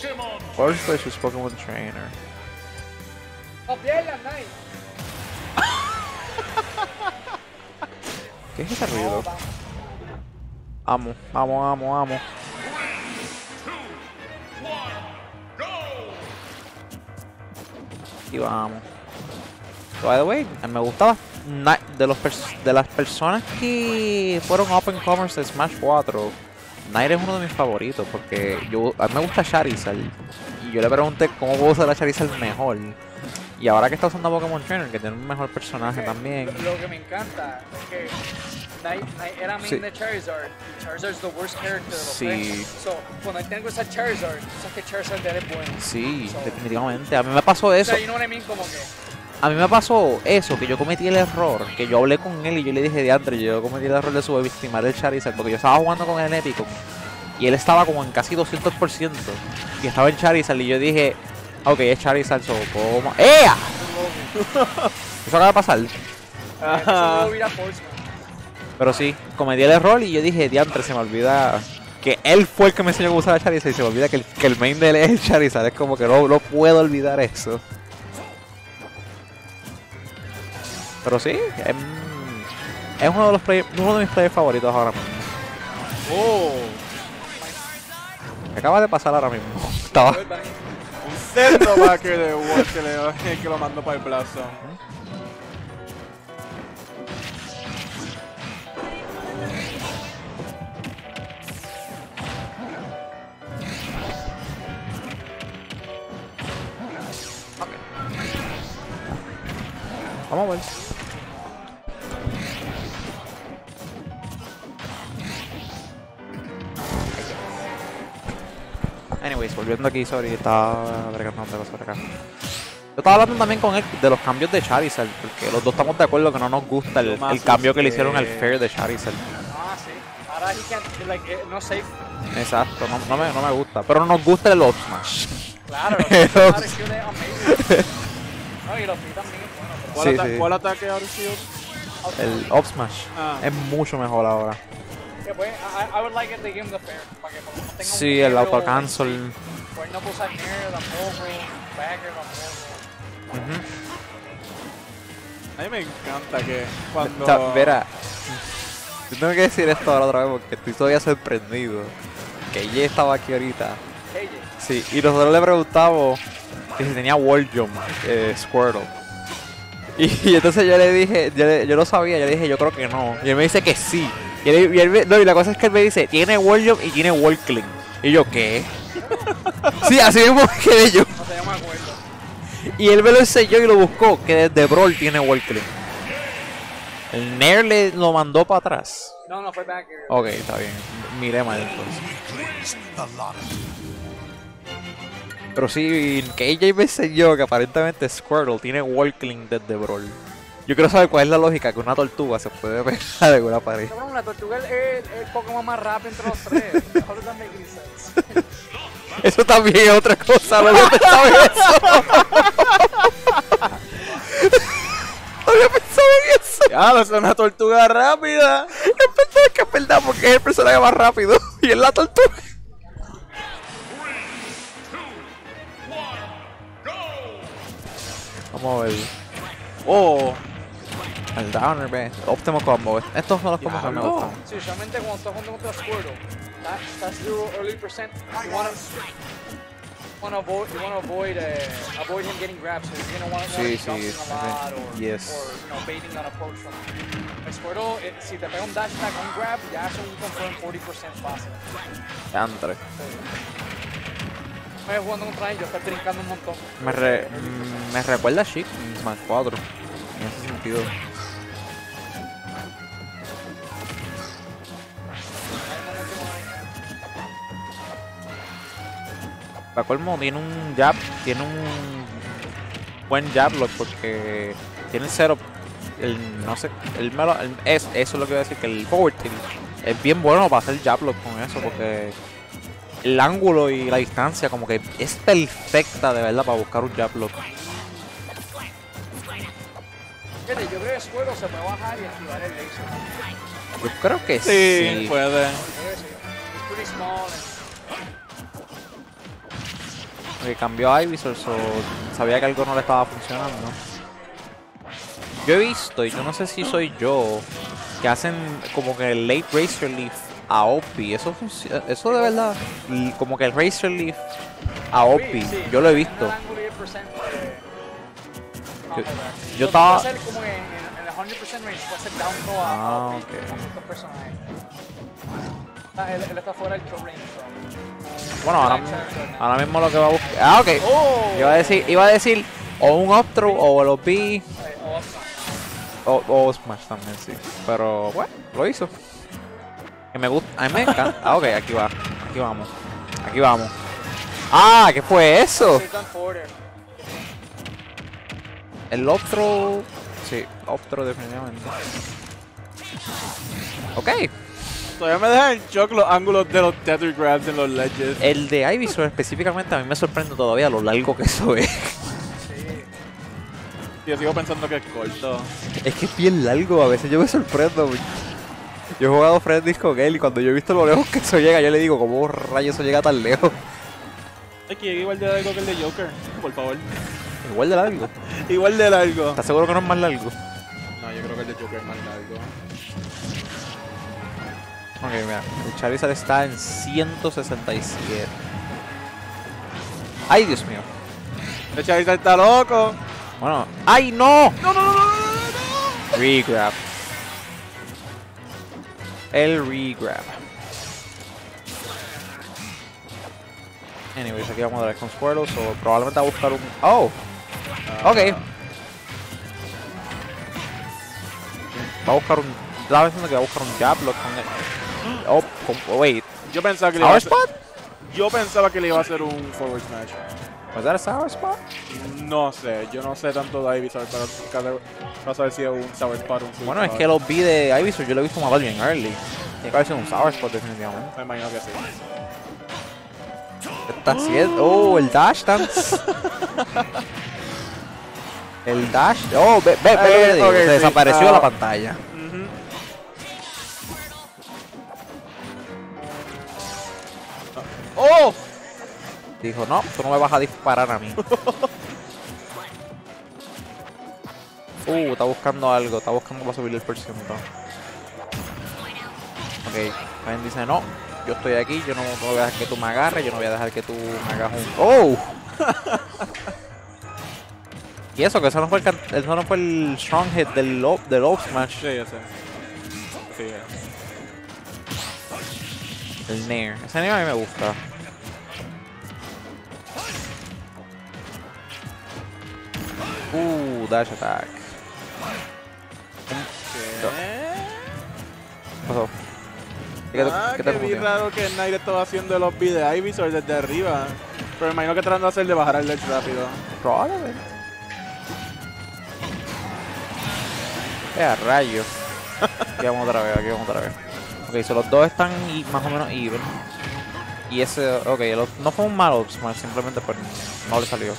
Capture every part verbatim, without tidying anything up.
First place you've spoken with the trainer. ¡No pierdas, Knight! ¿Qué es ese ruido? Amo, amo, amo, amo. Y vamos. By the way, me gustaba de, los de las personas que fueron Open Commerce de Smash cuatro. Knight es uno de mis favoritos porque yo, a mí me gusta Charizard. Y yo le pregunté cómo puedo usar a Charizard mejor. Y ahora que está usando Pokémon Trainer, que tiene un mejor personaje okay, también. Lo, lo que me encanta es que Knight, Knight era main sí. de Charizard. Charizard es the worst character de los sí. tres. So, cuando tengo que usar Charizard, sabes que Charizard es bueno. Sí, so, definitivamente. A mí me pasó eso. O sea, you know what I mean? Como que... A mí me pasó eso, que yo cometí el error, que yo hablé con él y yo le dije de antes, yo cometí el error de subestimar el Charizard, porque yo estaba jugando con él en Épico y él estaba como en casi doscientos por ciento y estaba en Charizard y yo dije, ok, es Charizard, so, ¿cómo? ¡Ea! Eso acaba de pasar. Ajá. Pero sí, cometí el error y yo dije, diantre, se me olvida que él fue el que me enseñó a usar a Charizard y se me olvida que el, que el main de él es el Charizard, es como que no, no puedo olvidar eso. Pero sí, es, es uno de los play, uno de mis players favoritos ahora mismo. Oh. Me acaba de pasar ahora mismo. Estaba. Un cerdo backer de Wolf que, le, que lo mandó para el plazo. Okay. Vamos a ver. Anyways, volviendo aquí, sorry, estaba bregando otra cosa por acá. Yo estaba hablando también con él de los cambios de Charizard, porque los dos estamos de acuerdo que no nos gusta el, el cambio que le hicieron al Fair de Charizard. Ah, sí. Ahora he can't, like, no safe. Exacto, no, no, me, no me gusta, pero no nos gusta el Up Smash. Claro, los Up Smash es amazing. No, y los Pi también es bueno. Pero... ¿Cuál, sí, ata sí. ¿Cuál ataque ahora sí? El Up Smash ah. es mucho mejor ahora. Yeah, pues, I, I would like it to give him the fair, para que no tenga sí, un el auto cancel. Pues no puedo usar Nair tampoco, Bagger tampoco. Uh-huh. A mí me encanta que cuando... O sea, verá, yo tengo que decir esto ahora otra vez porque estoy todavía sorprendido. Que ella estaba aquí ahorita. Ella. Sí, y nosotros le preguntamos que si tenía Wall Jump, eh, Squirtle. Y, y entonces yo le dije, yo, le, yo lo sabía, yo le dije, yo creo que no. Y él me dice que sí. Y, él, y, él, no, y la cosa es que él me dice, tiene Wall Jump y tiene Wall Cling. Y yo, ¿qué? Sí, así mismo me quedé yo. No sé, yo me acuerdo. Y él me lo enseñó y lo buscó, que desde Brawl tiene Wall Cling. El Nair le lo mandó para atrás. No, no, fue Bagger. Ok, está bien. Miré mal entonces. Pero sí, K J me enseñó que aparentemente Squirtle tiene Wall Cling desde Brawl. Yo quiero saber cuál es la lógica que una tortuga se puede pegar de una pared. Cabrón, la tortuga es el, el Pokémon más rápido entre los tres. How does that make any sense? Eso también es otra cosa, no había pensado en eso. No había pensado en eso. Ya, es una tortuga rápida. Es verdad que es verdad porque es el personaje más rápido y es la tortuga. Vamos a ver. Oh. El Downer, ve. Optimo Combo. Estos son los combos que me gustan. Sí, usualmente cuando estás jugando contra Squirtle, that, that's zero early percent. You wanna, wanna avoid, you wanna avoid, uh, avoid him getting grabbed, so you're gonna wanna, wanna Sí, be sí, jumping a lot or, yes. or you know, baiting that approach from him. El Squirtle, it, si te pega un dash attack o un grab, ya es un confirm forty percent fácil. Andre. Me jugando contra ellos, estás brincando un montón. Me, re, mm, me recuerda a Chic en Smash cuatro. En ese sentido. Para colmo, tiene un jab, tiene un buen jab lock porque tiene el cero, el, no sé, el, el, es, eso es lo que voy a decir, que el forward tilt es bien bueno para hacer jab lock con eso porque el ángulo y la distancia como que es perfecta de verdad para buscar un jab lock. Fíjate, yo creo que Squirtle se puede bajar y esquivar el laser. Yo creo que sí. sí. puede. Es pretty small. And... Porque cambió a Ivysaur, so sabía que algo no le estaba funcionando. Yo he visto, y yo no sé si soy yo, que hacen como que el late Razor Leaf a O P. Eso, func- eso de verdad, y como que el Razor Leaf a O P, Sí, sí. yo lo he visto. El ángulo y el percent, eh, Yo- vamos a ver. yo Lo que estaba- va a hacer como en, en, en el cien por ciento range, va a ser down throw a, Ah, a O P ok. con estos personajes. Ah, él, él está fuera del kill range. So. Bueno, ahora, ahora mismo lo que va a buscar. Ah, ok. Oh, Iba a decir, iba a decir o un up throw o el O P Ay, awesome. o, o Smash también, sí. Pero bueno, lo hizo. Que me gusta, a mí me encanta. Ah, ok, aquí va. Aquí vamos. Aquí vamos. Ah, ¿qué fue eso? He's done forward air. El up throw. Sí, up throw definitivamente. Ok. Todavía me dejan en shock los ángulos de los tether grabs en los ledges. El de Ivysaur específicamente a mí me sorprende todavía lo largo que eso es. Sí. Yo sigo pensando que es corto. Es que es bien largo, a veces yo me sorprendo. Yo he jugado Friendly con él y cuando yo he visto lo lejos que eso llega, yo le digo, ¿cómo rayos eso llega tan lejos? Es que igual de largo que el de Joker, por favor. Igual de largo. Igual de largo. ¿Estás seguro que no es más largo? No, yo creo que el de Joker es más largo. Ok, mira, el Charizard está en ciento sesenta y siete. ¡Ay, Dios mío! El Charizard está loco. Bueno, ¡ay, no! No, no, no, no, no, no. Regrab. El regrab. Anyways, aquí vamos a dar con Squirtle, o probablemente a buscar un... ¡Oh! Ok. Va a buscar un... Estaba pensando que va a buscar un Jablock con él. Oh, con... oh, wait. Yo pensaba que le iba a ¿Sour hacer, Spot? yo pensaba que le iba a hacer un forward smash. ¿Was that a Sour Spot? No sé, yo no sé tanto de Ivysaur para, cada- para saber si es un sour spot o un sweet Bueno, es spot. que los vi de Ivysaur, yo lo he visto matar bien early. Tiene que haber sido un Sour Spot definitivamente. Me imagino que sí. ¿Qué está haciendo? Oh, el Dash Dance. El Dash... Oh, ve, ve, ve, lo que le digo, Ok, se sí. desapareció Ah. la pantalla. Ujú. ¡Oh! Dijo, no, tú no me vas a disparar a mí. Uh, está buscando algo, está buscando para subir el por ciento. Ok, alguien dice, no, yo estoy aquí, yo no, no voy a dejar que tú me agarres, yo no voy a dejar que tú me hagas un... ¡Oh! Y eso, que eso no fue el, can- eso no fue el strong hit del low, del low smash, Sí, ya sé. Sí, ya. el Nair. Ese Nair a mí me gusta. Uh, dash attack. ¿Qué? ¿Qué pasó? ¿Qué te- Ah, qué que te vi confundió? raro que Knight estaba haciendo los beats de Ivysaur desde arriba. Pero me imagino que tratando de hacerle bajar el ledge rápido. Probablemente. Eh, a rayos. Aquí vamos otra vez, aquí vamos otra vez. Ok, so los dos están i- más o menos even. Y ese, ok, el- no fue un mal smash, simplemente pues no le salió.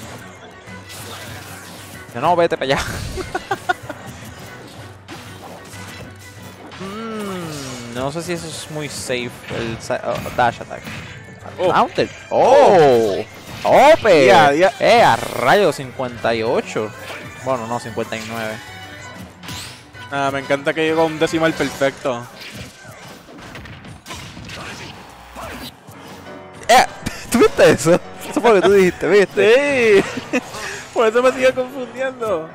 Dice, no, vete para allá. Mm, no sé si eso es muy safe, el sa- oh, dash attack. Oh. Mounted. Oh. Ope. Ya, ya. Eh, a rayos cincuenta y ocho. Bueno, no, cincuenta y nueve. Ah, me encanta que llegó a un decimal perfecto. Eh, ¿tú viste eso? Eso fue lo que tú dijiste, ¿viste? Sí. Por eso me sigue confundiendo.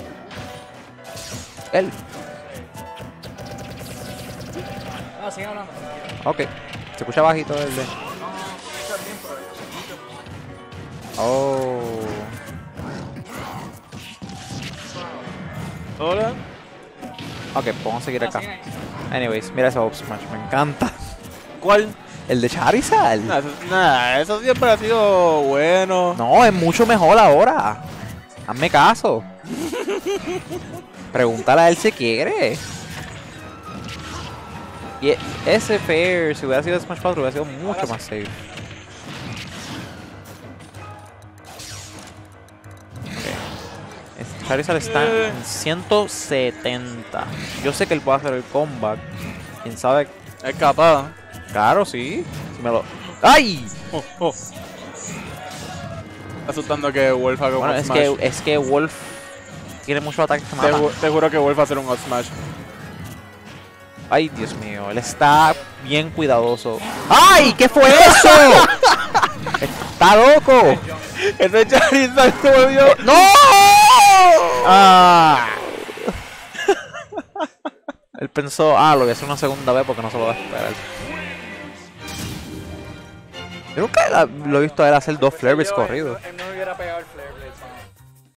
Él. Ah, sigue hablando. Ok. Se escucha bajito el de... Oh. Hola. Ok, vamos a seguir Ah, acá. sigue ahí. Anyways, mira ese Up Smash, me encanta. ¿Cuál? El de Charizard. Nah, eso, nah, eso siempre ha sido bueno. No, es mucho mejor ahora. Hazme caso. Pregúntale a él si quiere. Y e- ese Fair, si hubiera sido Smash cuatro, hubiera sido mucho más safe. Ok. Es- Charizard está Eh. en ciento setenta. Yo sé que él puede hacer el comeback. Quién sabe. Es capaz. Claro, sí. Si me lo... ¡Ay! Oh, oh. asustando que Wolf haga un Bueno, up es smash. que, es que Wolf tiene muchos ataques que Te, matan. ju- te juro que Wolf va a hacer un up smash. Ay, Dios mío, él está bien cuidadoso. ¡Ay! ¿Qué fue eso? ¡Está loco! Ese Charizard se volvió. ¡No! Ah. Él pensó, ah, lo voy a hacer una segunda vez porque no se lo va a esperar. Yo nunca la- lo he visto a él hacer dos Flare Blades Yo, corridos. Él no hubiera pegado el Flare Blade.